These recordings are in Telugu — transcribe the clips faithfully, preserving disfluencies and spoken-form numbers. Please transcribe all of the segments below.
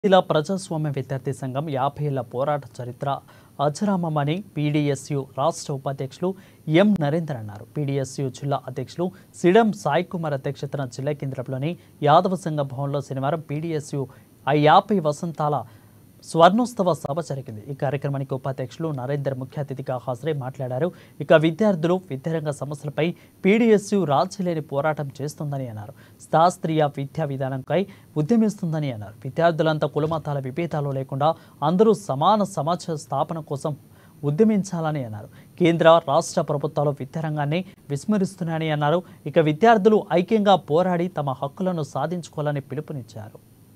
జిల్లా ప్రజాస్వామ్య విద్యార్థి సంఘం యాభై ఏళ్ల పోరాట చరిత్ర అజరామమని పీడీఎస్యు రాష్ట్ర ఉపాధ్యక్షులు ఎం నరేందర్ అన్నారు. పీడీఎస్యు జిల్లా అధ్యక్షులు సిడం సాయి కుమార్ అధ్యక్షతన జిల్లా కేంద్రంలోని యాదవ సంఘ భవన్లో శనివారం పీడీఎస్యు ఆ యాభై వసంతాల స్వర్ణోత్సవ సభ జరిగింది. ఈ కార్యక్రమానికి ఉపాధ్యక్షులు నరేందర్ ముఖ్య అతిథిగా హాజరై మాట్లాడారు. ఇక విద్యార్థులు విద్యారంగ సమస్యలపై పీడీఎస్యు రాజీలేని పోరాటం చేస్తుందని అన్నారు. శాస్త్రీయ విద్యా విధానంపై ఉద్యమిస్తుందని అన్నారు. విద్యార్థులంతా కులమతాల విభేదాలు లేకుండా అందరూ సమాన సమాజ స్థాపన కోసం ఉద్యమించాలని అన్నారు. కేంద్ర రాష్ట్ర ప్రభుత్వాలు విద్యారంగాన్ని విస్మరిస్తున్నాయని అన్నారు. ఇక విద్యార్థులు ఐక్యంగా పోరాడి తమ హక్కులను సాధించుకోవాలని పిలుపునిచ్చారు.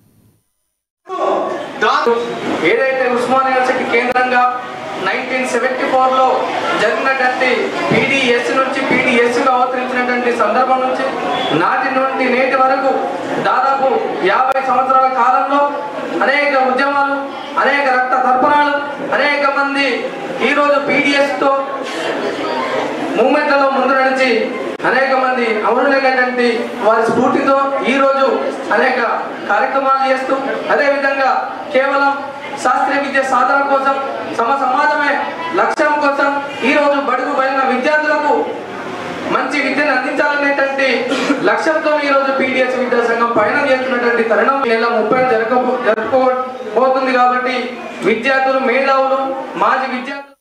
ఏదైతే ఉస్మానియా యూనివర్సిటీ కేంద్రంగా నైన్టీన్ సెవెంటీ ఫోర్లో జరిగినటువంటి పీడీఎస్ నుంచి పీడీఎస్గా అవతరించినటువంటి సందర్భం నుంచి నాటి నుండి నేటి వరకు దాదాపు యాభై సంవత్సరాల కాలంలో అనేక ఉద్యమాలు, అనేక రక్త తర్పణాలు, అనేక మంది ఈరోజు పీడీఎస్తో మూమెంట్లలో ముందు నడిచి అనేక మంది అమరులైనటువంటి వారి స్ఫూర్తితో ఈరోజు అనేక కార్యక్రమాలు చేస్తూ అదేవిధంగా కేవలం శాస్త్రీయ విద్య సాధన కోసం సమ సమాజమే లక్ష్యం కోసం ఈరోజు బడుగు బయలున విద్యార్థులకు మంచి విద్యను అందించాలనేటువంటి లక్ష్యంతో ఈరోజు పీడీఎస్ విద్యా సంఘం పయనం చేస్తున్నటువంటి తరుణం నెల ముప్పై జరగబో జరుపుకోబోతుంది కాబట్టి విద్యార్థులు, మేధావులు, మాజీ విద్యార్థులు